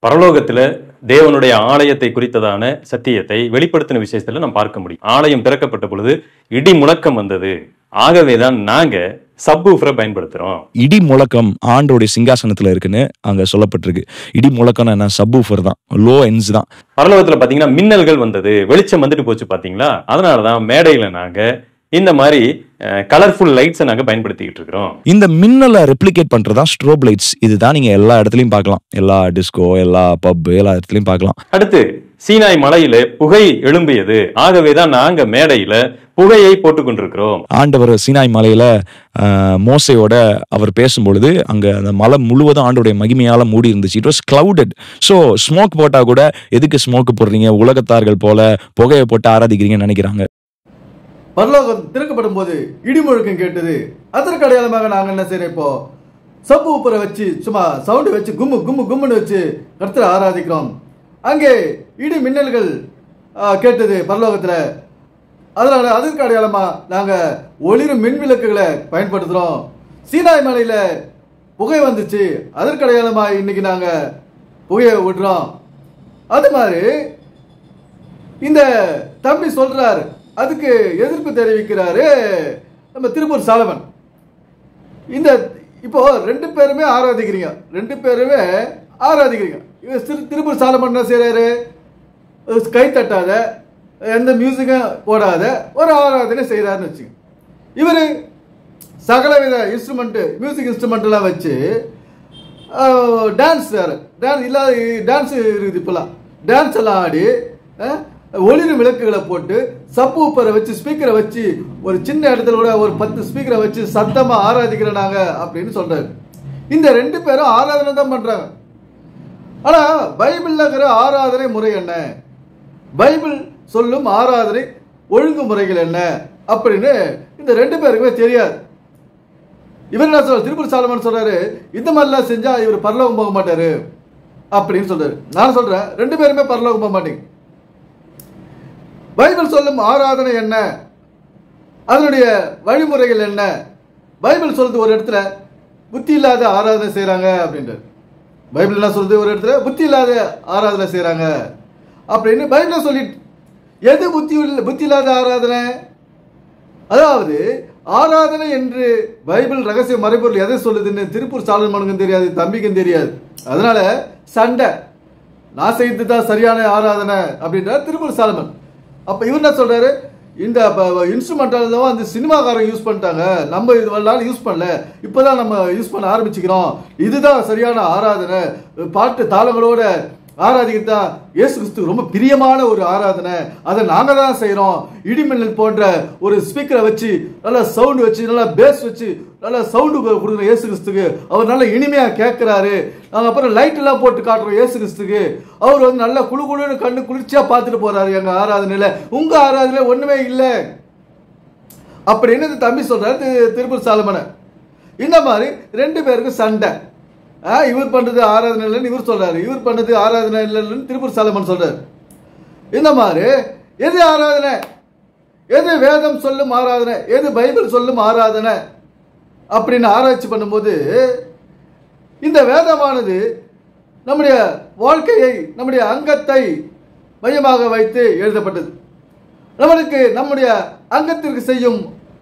பரலோகத்துல தேவனுடைய ஆலயத்தை குறித்ததான சத்தியத்தை வெளிப்படுத்தின விஷயத்துல நம்ம பார்க்க முடியும். ஆலயம் திறக்கப்பட்ட பொழுது இடி முழக்கம் வந்தது. ஆகவேதான் நாங்க சப்வூஃபரை பயன்படுத்துறோம். இடி முழக்கம் ஆண்டோடைய சிங்காசனத்துல இருக்குன்னு அங்க சொல்லப்பட்டிருக்கு. இடி முழக்கம் என்ன? சப்வூஃபர் தான், லோ என்ஸ் தான். பரலோகத்துல பாத்தீங்கன்னா மின்னல்கள் வந்தது, வெளிச்சம் வந்துட்டு போச்சு பாத்தீங்களா. அதனாலதான் மேடையில நாங்க இந்த மாதிரி கலர்ஃபுல் லைட்ஸை நாங்க பயன்படுத்திக்கிட்டு இருக்கிறோம். இந்த மின்னலை ரெப்ளிகேட் பண்றதா ஸ்ட்ரோப் லைட்ஸ். இதுதான் நீங்க எல்லா இடத்துலயும் பார்க்கலாம், எல்லா டிஸ்கோ, எல்லா பப், எல்லா இடத்துலயும் பார்க்கலாம். அடுத்து சீனாய் மலையில புகை எழும்பியது. ஆகவேதான் நாங்க மேடையில புகையை போட்டுக் கொண்டிருக்கிறோம். ஆண்டவர் சீனாய் மலையில மோசையோட அவர் பேசும்பொழுது அங்க அந்த மலை முழுவதும் ஆண்டோடைய மகிமையால மூடி இருந்துச்சு. It was clouded. So smoke போட்டா கூட எதுக்கு ஸ்மோக் போடுறீங்க, உலகத்தார்கள் போல புகையை போட்டு ஆராதிக்கிறீங்கன்னு நினைக்கிறாங்க. பரலோகம் திறக்கப்படும் போது இடிமுழக்கம் கேட்டது. அதற்கு அடையாளமாக நாங்கள் என்ன செய்யறோம்? இப்போ சப்பு உப்பரை வச்சு சும்மா சவுண்டு வச்சு கும்மு கும்மு கும்முன்னு வச்சு கர்த்தரை ஆராதிக்கிறோம். அங்கே இடி மின்னல்கள் கேட்டது பரலோகத்துல. அதனால அதற்கு அடையாளமா நாங்க ஒளிரும் மின் விளக்குகளை பயன்படுத்துறோம். சீனாய் மலையில புகை வந்துச்சு, அதற்கு அடையாளமா இன்னைக்கு நாங்க புகையை விடுறோம். அது மாதிரி இந்த தம்பி சொல்றாரு, அதுக்கு எதிர்ப்பு தெரிவிக்கிறாரு நம்ம திருப்பூர் சாலமன். இந்த இப்போ ரெண்டு பேருமே ஆராதிக்கிறீங்க. திருப்பூர் சாலமன் என்ன செய்யறாரு? கை தட்டாத, எந்த மியூசிக்கும் போடாத ஒரு ஆராதனை செய்யறாருன்னு வச்சுங்க. இவரு சகலவித இன்ஸ்ட்ருமெண்ட், மியூசிக் இன்ஸ்ட்ருமெண்ட் எல்லாம் வச்சு டான்ஸ் இருக்குது. இப்பெல்லாம் டான்ஸ் எல்லாம் ஆடி ஒளிரும் விளக்குகளை போட்டு சப்பு உப்பரை வச்சு ஸ்பீக்கரை வச்சு ஒரு சின்ன இடத்துல கூட ஒரு 10 ஸ்பீக்கரை வச்சு சத்தமா ஆராதிக்கிறாங்க அப்படின்னு சொல்றாரு. இந்த ரெண்டு பேரும் ஆராதனை தான் பண்றாங்க. ஆனா பைபிள்ல இருக்கிற ஆராதனை முறை என்ன, பைபிள் சொல்லும் ஆராதனை ஒழுங்குமுறைகள் என்ன அப்படின்னு இந்த ரெண்டு பேருக்குமே தெரியாது. இவர் என்ன சொல்ற? திருப்பூர் சாலமன் சொல்றாரு, இந்த மாதிரிலாம் செஞ்சா இவர் பரலோகம் போக மாட்டாரு அப்படின்னு சொல்றாரு. நான் சொல்றேன், ரெண்டு பேருமே பரலோகம் போக மாட்டீங்க. பைபிள் சொல்லும் ஆராதனை என்ன, அதனுடைய வழிமுறைகள் என்ன? பைபிள் சொல்றது ஒரு இடத்துல புத்தி இல்லாத ஆராதனை செய்யறாங்க அப்படின்றது. பைபிள் என்ன சொல்றது? ஒரு இடத்துல புத்தி இல்லாத ஆராதனை செய்யறாங்க அப்படின்னு பைபிள் சொல்லிட்டு, எது புத்தி இல்லாத ஆராதனை? அதாவது ஆராதனை என்று பைபிள் ரகசிய மறைபொருள் எதை சொல்லுதுன்னு திருப்பூர் சாலமனுக்கும் தெரியாது, தம்பிக்கும் தெரியாது. அதனால சண்டை, நான் செய்து தான் சரியான ஆராதனை அப்படின்றார் திருப்பூர் சாலமன். அப்ப இவர் என்ன சொல்றாரு? இந்த இன்ஸ்ட்ருமெண்டல் அந்த சினிமாக்காரங்க யூஸ் பண்ணிட்டாங்க, நம்ம இது யூஸ் பண்ணல, இப்பதான் நம்ம யூஸ் பண்ண ஆரம்பிச்சுக்கிறோம், இதுதான் சரியான ஆராதனை, பாட்டு தாளங்களோட ஆராதிக்கிறதா இயேசு கிறிஸ்து ரொம்ப பிரியமான ஒரு ஆராதனை, அதை நாங்க தான் செய்யறோம். இடிமின்னல் போன்ற ஒரு ஸ்பீக்கரை வச்சு நல்லா சவுண்ட் வச்சு நல்லா பேஸ் வச்சு நல்லா சவுண்டு கொடுக்குற இயேசு கிறிஸ்துக்கு அவர் நல்ல இனிமையா கேட்கிறாரு. நாங்க அப்புறம் லைட் எல்லாம் போட்டு காட்டுறோம் இயேசு கிறிஸ்துக்கு. அவர் வந்து நல்லா குழு குழுன்னு கண்ணு குளிர்ச்சியா பார்த்துட்டு போறாரு எங்க ஆராதனையில. உங்க ஆராதனையில ஒண்ணுமே இல்லை அப்படின்னு தம்பி சொல்றாரு திருப்பூர் சாலமனை. இந்த மாதிரி ரெண்டு பேருக்கு சண்டை. இவர் பண்றது ஆராதனை இல்லைன்னு இவர் சொல்றாரு, இவர் பண்றது ஆராதனை இல்லைன்னு திருப்பூர் சாலமன் சொல்றாரு. இந்த மாதிரி எது ஆராதனை, எது வேதம் சொல்லும் ஆராதனை, எது பைபிள் சொல்லும் ஆராதனை அப்படின்னு ஆராய்ச்சி பண்ணும்போது இந்த வேதமானது நம்முடைய வாழ்க்கையை, நம்முடைய அங்கத்தை மையமாக வைத்து எழுதப்பட்டது. நம்மளுக்கு நம்முடைய அங்கத்திற்கு செய்யும்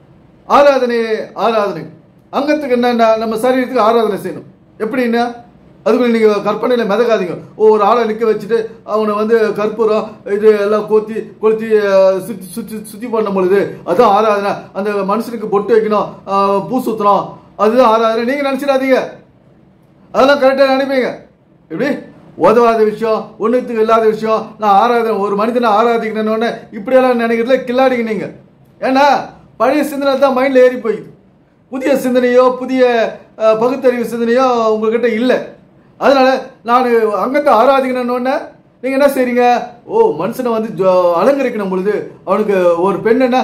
ஆராதனை அங்கத்துக்கு என்னன்னா நம்ம சரீரத்துக்கு ஆராதனை செய்யணும். எப்படின்னா அதுக்குள்ள நீங்க கற்பனையில மிதக்காதீங்க. ஒரு ஆளை நிற்க வச்சுட்டு அவனை வந்து கற்பூரம் இது எல்லாம் கொளுத்தி சுத்தி பண்ணும் பொழுது அதுதான் ஆராதனை. அந்த மனுஷனுக்கு பொட்டு வைக்கணும், பூ சுத்தணும், அதுதான் ஆராதனை நீங்க நினைச்சிடாதீங்க. அதெல்லாம் கரெக்டா நினைப்பீங்க. எப்படி உதவாத விஷயம், ஒன்றுத்துக்கு இல்லாத விஷயம், நான் ஆராதனை ஒரு மனிதனை ஆராதிக்கணும்னு இப்படியெல்லாம் நினைக்கிறதுல கில்லாடிங்க நீங்க. ஏன்னா பழைய சிந்தனை தான் மைண்ட்ல ஏறி போயிடுது. புதிய சிந்தனையோ புதிய பகுத்தறிவு சிந்தனையோ உங்ககிட்ட இல்லை. அதனால நான் அங்கத்தை ஆராதிக்கணும்னு நீங்க என்ன செய்றீங்க? மனுஷனை வந்து அலங்கரிக்கணும் பொழுது அவனுக்கு ஒரு பெண்ணா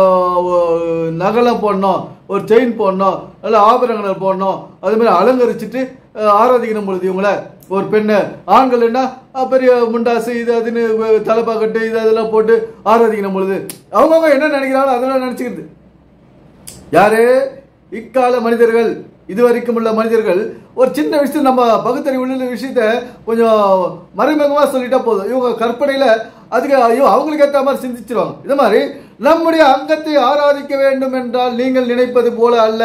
நகலம் போடணும், ஒரு செயின் போடணும், நல்ல ஆபரணங்கள் போடணும், அது மாதிரி அலங்கரிச்சுட்டு ஆராதிக்கணும் பொழுது இவங்களை ஒரு பெண்ணு. ஆண்கள் என்ன பெரிய முண்டாசு இது அதுன்னு தலைப்பாக்கட்டு இது அதெல்லாம் போட்டு ஆராதிக்கணும் பொழுது அவங்கவுங்க என்ன நினைக்கிறாங்களோ அதெல்லாம் நினைச்சுக்கிறது. யாரு? இக்கால மனிதர்கள் இதுவரைக்கும் உள்ள மனிதர்கள் ஒரு சின்ன விஷயம் நம்ம பகுத்தறிவு உள்ள விஷயத்த கொஞ்சம் மறைமுகமா சொல்லிட்டா போதும், இவங்க கற்பனையில அதுக்கு ஐயோ அவங்களுக்கு ஏற்ற மாதிரி சிந்திச்சிருவாங்க. இது மாதிரி நம்முடைய அங்கத்தை ஆராதிக்க வேண்டும் என்றால் நீங்கள் நினைப்பது போல அல்ல.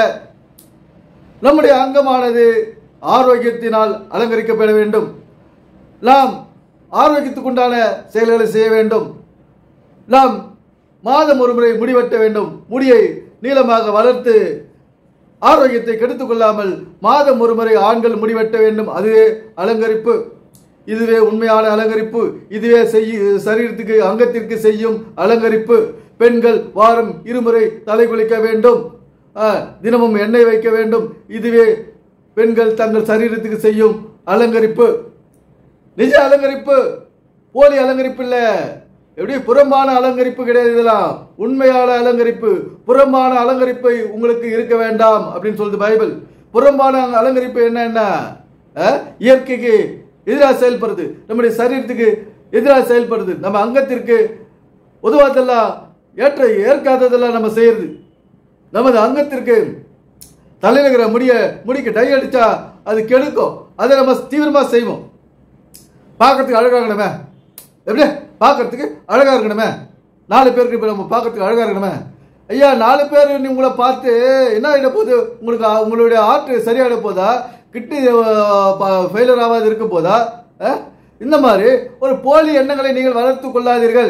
நம்முடைய அங்கமானது ஆரோக்கியத்தினால் அலங்கரிக்கப்பட வேண்டும். நாம் ஆரோக்கியத்துக்குண்டான செயல்களை செய்ய வேண்டும். நாம் மாதம் ஒரு முறை முடிவெட்ட வேண்டும். முடியை நீளமாக வளர்த்து ஆரோக்கியத்தை கெடுத்துக் கொள்ளாமல் மாதம் ஒரு முறை ஆண்கள் முடிவெட்ட வேண்டும். அதுவே அலங்கரிப்பு. இதுவே உண்மையான அலங்கரிப்பு. இதுவே சரீரத்துக்கு அங்கத்திற்கு செய்யும் அலங்கரிப்பு. பெண்கள் வாரம் 2 முறை தலை குளிக்க வேண்டும், தினமும் எண்ணெய் வைக்க வேண்டும். இதுவே பெண்கள் தங்கள் சரீரத்துக்கு செய்யும் அலங்கரிப்பு. நிஜ அலங்கரிப்பு, போலி அலங்கரிப்பு இல்ல. எப்படி புறம்பான அலங்கரிப்பு கிடையாது. இதெல்லாம் உண்மையான அலங்கரிப்பு. புறம்பான அலங்கரிப்பை உங்களுக்கு இருக்க வேண்டாம் அப்படின்னு சொல்லுது பைபிள். புறம்பான அலங்கரிப்பு என்ன? இயற்கைக்கு எதிராக செயல்படுறது, நம்முடைய சரீரத்துக்கு எதிராக செயல்படுறது, நம்ம அங்கத்திற்கு உதவாதெல்லாம் ஏற்காததெல்லாம் நம்ம செய்யறது. நமது அங்கத்திற்கு தலையில இருக்கிற முடிக்கு டை அடிச்சா அது கெடுக்கும். அதை நம்ம தீவிரமா செய்வோம். பார்க்கறதுக்கு அழகா இருக்கணுமே, எப்படி பார்க்கறதுக்கு அழகா இருக்கணுமே, 4 பேருக்கு நம்ம பார்க்கறதுக்கு அழகா இருக்கணுமே. ஐயா 4 பேர் உங்களை பார்த்து என்ன ஆகிட போகுது? உங்களுடைய ஆர்ட் சரியாயிட போதா? கிட்னி ஃபெயிலர் ஆகாது இருக்க போதா? இந்த மாதிரி ஒரு போலி எண்ணங்களை நீங்கள் வளர்த்து கொள்ளாதீர்கள்.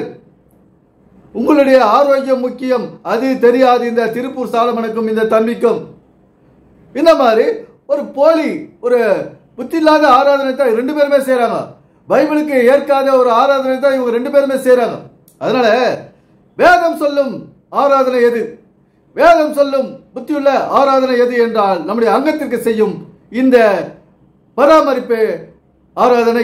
உங்களுடைய ஆரோக்கியம் முக்கியம். அது தெரியாது இந்த திருப்பூர் சாலமனுக்கும் இந்த தம்பிக்கும். இந்த மாதிரி ஒரு போலி, ஒரு புத்தி இல்லாத ஆராதனை தான் 2 பேருமே செய்யறாங்க. பைபிளுக்கு ஏற்காத ஒரு ஆராதனை தான் இவங்க 2 பேருமே செய்யறாங்க. அதனால வேதம் சொல்லும் ஆராதனை எது? வேதம் சொல்லும் புத்தியுள்ள ஆராதனை எது என்றால் நம்முடைய அங்கத்திற்கு செய்யும் இந்த பராமரிப்பு ஆராதனை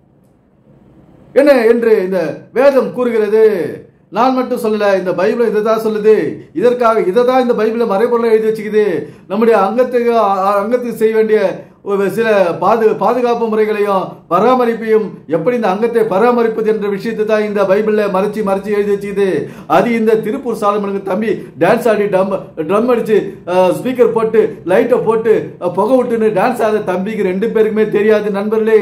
என்ன என்று இந்த வேதம் கூறுகிறது. நான் மட்டும் சொல்லல, இந்த பைபிள் இதை தான் சொல்லுது. இதற்காக இதை தான் இந்த பைபிளை மறைபொருளை எழுதி வச்சுக்குது. நம்முடைய அங்கத்துக்கு செய்ய வேண்டிய சில பாதுகாப்பு முறைகளையும் பராமரிப்பையும் எப்படி இந்த அங்கத்தை பராமரிப்பது என்ற விஷயத்தை தான் இந்த பைபிள்ல மறைச்சு எழுதி வச்சுக்குது. அது இந்த திருப்பூர் சாலமனுக்கு தம்பி டான்ஸ் ஆடி ட்ரம் அடிச்சு ஸ்பீக்கர் போட்டு லைட்டை போட்டு புகை விட்டுன்னு டான்ஸ் ஆட தம்பிக்கு 2 பேருக்குமே தெரியாது நண்பர்களே.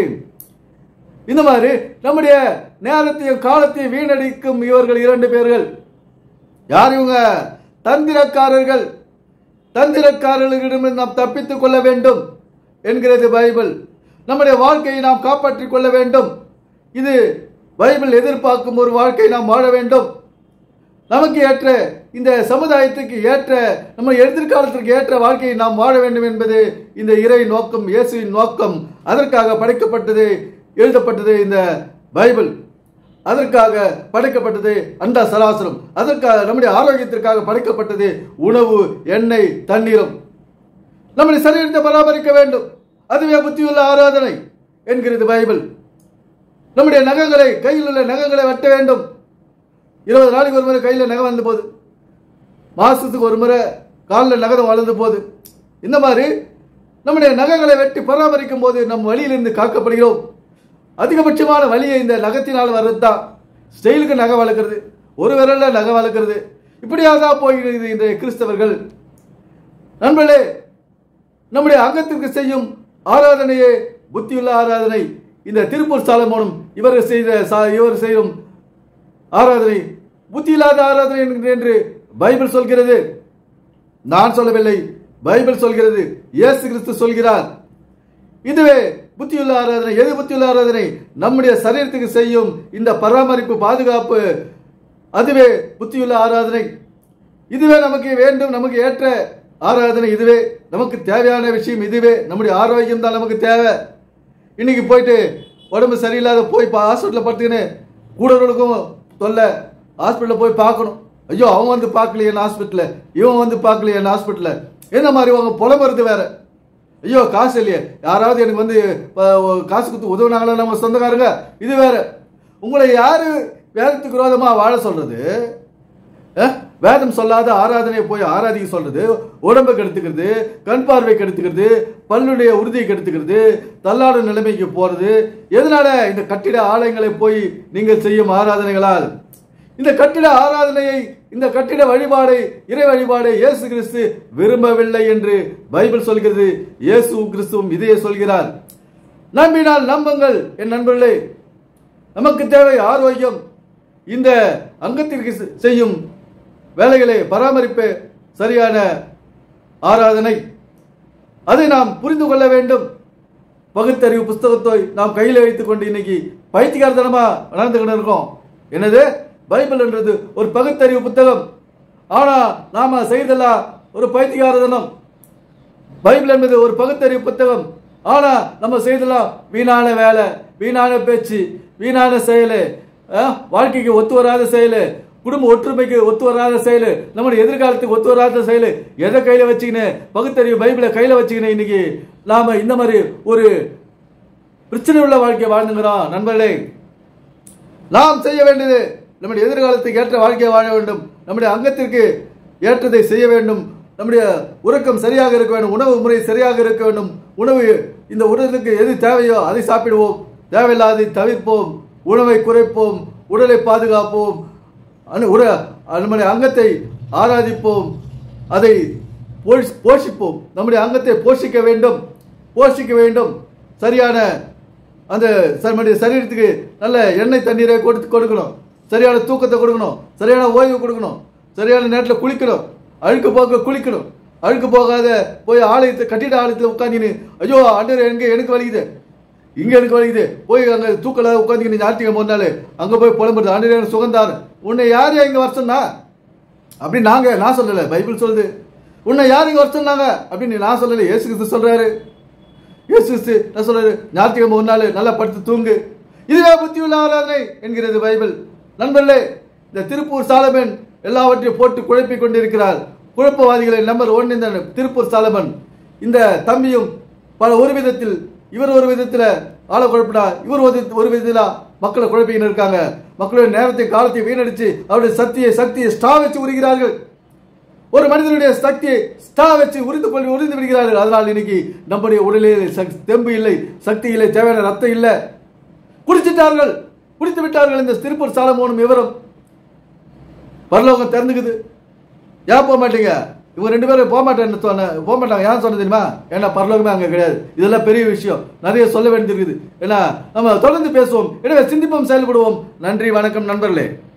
இந்த மாதிரி நம்முடைய நேரத்தையும் காலத்தையும் வீணடிக்கும் இவர்கள் 2 பேர்கள். யார் இவங்க? தந்திரக்காரர்கள். தந்திரக்காரர்களிடமிருந்து நாம் தப்பித்துக் கொள்ள வேண்டும் என்கிறது பைபிள். நம்முடைய வாழ்க்கையை நாம் காப்பாற்றிக் கொள்ள வேண்டும். இது பைபிள் எதிர்பார்க்கும் ஒரு வாழ்க்கை நாம் வாழ வேண்டும். நமக்கு ஏற்ற, இந்த சமுதாயத்துக்கு ஏற்ற, நம்ம எதிர்காலத்திற்கு ஏற்ற வாழ்க்கையை நாம் வாழ வேண்டும் என்பது இந்த இறை நோக்கம், இயேசுவின் நோக்கம். அதற்காக படைக்கப்பட்டது, எழுதப்பட்டது இந்த பைபிள். அதற்காக படைக்கப்பட்டது அண்ட சராசரம். அதற்காக நம்முடைய ஆரோக்கியத்திற்காக படைக்கப்பட்டது உணவு, எண்ணெய், தண்ணீரும். நம்முடைய சரீரத்தை பராமரிக்க வேண்டும். அதுவே புத்தியுள்ள ஆராதனை என்கிறது பைபிள். நம்முடைய நகங்களை, கையில் உள்ள நகங்களை வெட்ட வேண்டும். 20 நாளைக்கு ஒரு முறை கையில் நகம் வந்து போகுது, மாசத்துக்கு ஒரு முறை காலில் நகம் வளர்ந்து போகுது. இந்த மாதிரி நம்முடைய நகங்களை வெட்டி பராமரிக்கும் போது நம் வலியிலிருந்து காக்கப்படுகிறோம். அதிகபட்சமான வலியை இந்த நகத்தினால் வர்றதுதான். ஸ்டைலுக்கு நகை வளர்க்கிறது, ஒரு விரல்ல நகை வளர்க்கிறது, இப்படியாக தான் போகிறது இந்த கிறிஸ்தவர்கள். நண்பர்களே, நம்முடைய அங்கத்திற்கு செய்யும் ஆராதனையே புத்தியுள்ள ஆராதனை. இந்த திருப்பூர் சாலமோனும் இவர் செய்யும் ஆராதனை புத்தியில்லாத ஆராதனை என்று பைபிள் சொல்கிறது. நான் சொல்லவில்லை, பைபிள் சொல்கிறது, இயேசு கிறிஸ்து சொல்கிறார். இதுவே புத்தியுள்ள ஆராதனை. எது புத்தியுள்ள ஆராதனை? நம்முடைய சரீரத்துக்கு செய்யும் இந்த பராமரிப்பு, பாதுகாப்பு, அதுவே புத்தியுள்ள ஆராதனை. இதுவே நமக்கு வேண்டும், நமக்கு ஏற்ற ஆராதனை. இதுவே நமக்கு தேவையான விஷயம். இதுவே நம்முடைய ஆரோக்கியம் தான் நமக்கு தேவை. இன்னைக்கு போயிட்டு உடம்பு சரியில்லாத போய் ஹாஸ்பிட்டலில் படுத்துக்கின்னு கூடவர்களுக்கும் தொல்லை, ஹாஸ்பிட்டலில் போய் பார்க்கணும். ஐயோ அவன் வந்து பார்க்கலையே ஹாஸ்பிட்டலில், இவன் வந்து பார்க்கலையே ஹாஸ்பிட்டலில், என்ன மாதிரி அவங்க புலம்புறது வேற. ஐயோ காசு இல்லையே, யாராவது எனக்கு வந்து காசு கொடுத்து உதவுனாங்களா நம்ம சொந்தக்காரங்க, இது வேற. உங்களை யாரு வேதத்துக்கு விரோதமா வாழ சொல்றது? வேதம் சொல்லாத ஆராதனையை போய் ஆராதிக்க சொல்றது, உடம்பை கெடுத்துக்கிறது, கண் பார்வை கெடுத்துக்கிறது, பல்லுடைய உறுதியை கெடுத்துக்கிறது, தள்ளாடும் நிலைமைக்கு போறது. எதனால? இந்த கட்டிட ஆலயங்களை போய் நீங்கள் செய்யும் ஆராதனைகளால். இந்த கட்டிட ஆராதனையை, இந்த கட்டிட வழிபாடை, இறை வழிபாடை இயேசு கிறிஸ்து விரும்பவில்லை என்று பைபிள் சொல்கிறது. இயேசு கிறிஸ்துவும் இதையே சொல்கிறார். நம்பினால் நம்புங்கள் என் நண்பர்களே. நமக்கு தேவை ஆரோக்கியம். இந்த அங்கத்திற்கு செய்யும் வேலைகளை பராமரிப்பு சரியான ஆராதனை, அதை நாம் புரிந்து கொள்ள வேண்டும். பகுத்தறிவு புஸ்தகத்தை நாம் கையில் வைத்துக் கொண்டு இன்னைக்கு பைத்தியக்காரத்தனமா நடந்து கொண்டு இருக்கோம். என்னது பைபிள் என்றது ஒரு பகுத்தறிவு புத்தகம், ஆனா நாம செய்தெல்லாம் ஒரு பைத்தியக்காரத்தனம். பைபிள் என்பது ஒரு பகுத்தறிவு புத்தகம், ஆனா நம்ம செய்தெல்லாம் வீணான வேலை, வீணான பேச்சு, வீணான செயலு, வாழ்க்கைக்கு ஒத்து வராத செயலு, குடும்ப ஒற்றுமைக்கு ஒத்து வராத செயலு, நம்முடைய எதிர்காலத்துக்கு ஒத்து வராத செயலு. எதை கையில வச்சுக்கின்னு, பகுத்தறிவு பைபிளை கையில வச்சுக்கின்னு இன்னைக்கு நாம இந்த மாதிரி ஒரு பிரச்சனை உள்ள வாழ்க்கையை வாழ்ந்துங்கிறோம். நண்பர்களே, நாம் செய்ய வேண்டியது நம்முடைய எதிர்காலத்துக்கு ஏற்ற வாழ்க்கையை வாழ வேண்டும். நம்முடைய அங்கத்திற்கு ஏற்றதை செய்ய வேண்டும். நம்முடைய உறக்கம் சரியாக இருக்க வேண்டும். உணவு முறை சரியாக இருக்க வேண்டும். உணவு, இந்த உடலுக்கு எது தேவையோ அதை சாப்பிடுவோம், தேவையில்லாதை தவிர்ப்போம், உணவை குறைப்போம், உடலை பாதுகாப்போம், நம்முடைய அங்கத்தை ஆராதிப்போம், அதை போஷிப்போம். நம்முடைய அங்கத்தை போஷிக்க வேண்டும். சரியான அந்த நம்முடைய சரீரத்துக்கு நல்ல எண்ணெய் தண்ணீரை கொடுக்கணும், சரியான தூக்கத்தை கொடுக்கணும், சரியான ஓய்வு கொடுக்கணும், சரியான நேரத்தில் குளிக்கணும், அழுக்கு போக குளிக்கணும். அழுக்கு போகாத போய் ஆலயத்தை, கட்டிட ஆலயத்தில் உட்காந்துன்னு ஐயோ ஆண்டவரே எனக்கு வலிக்குது, இங்க எனக்கு வலிக்குது, போய் அங்க தூக்கல உட்காந்து ஞாயிற்றுக்கிழமை ஒரு நாள் அங்க போய் புலம்புறது, ஆண்டவரே சுகந்தாரு, உன்னை யார் இங்க வர சொன்னா அப்படின்னு நான் சொல்லல, பைபிள் சொல்லுது. உன்னை யார் இங்க வர சொன்னாங்க அப்படின்னு நான் சொல்லல, இயேசு கிறிஸ்து சொல்றாரு. இயேசு கிறிஸ்து நான் சொல்றாரு, ஞாயிற்றுக்கிழமை ஒரு நாள் நல்லா படுத்து தூங்கு, இதுவே புத்தியுள்ள ஆராதனை என்கிறது பைபிள். நண்பர்களே, இந்த திருப்பூர் சாலமன் எல்லாவற்றையும் போட்டு குழப்பிக் கொண்டிருக்கிறார். குழப்பவாதிகளை நம்பர் 1 இந்த திருப்பூர் சாலமன். இந்த தம்பியும் ஒரு விதத்தில், இவர் ஒரு விதத்தில் ஆளை குழப்பிடா, இவர் ஒரு விதத்தில் மக்களை குழப்பிக்கிட்டு இருக்காங்க. மக்களுடைய நேரத்தை காலத்தை வீணடிச்சு அவருடைய சக்தியை ஸ்டா வச்சு உரிகிறார்கள். ஒரு மனிதனுடைய சக்தியை ஸ்டா வச்சு உரிந்து விடுகிறார்கள். அதனால் இன்னைக்கு நம்முடைய உடலில் தெம்பு இல்லை, சக்தி இல்லை, தேவையான ரத்தம் இல்லை. குடித்து விட்டார்கள். இந்த திருப்பூர் சாலமோனும் இவரும். பரலோகம் திறந்துக்குது, ஏன் போக மாட்டீங்க? இவங்க 2 பேரும் போக மாட்டாங்க. ஏன் சொன்ன தெரியுமா? ஏன்னா பரலோகமே அங்க கிடையாது. இதெல்லாம் பெரிய விஷயம், நிறைய சொல்ல வேண்டியிருக்குது. ஏன்னா நம்ம தொடர்ந்து பேசுவோம், எனவே சிந்திப்போம், செயல்படுவோம். நன்றி, வணக்கம் நண்பர்களே.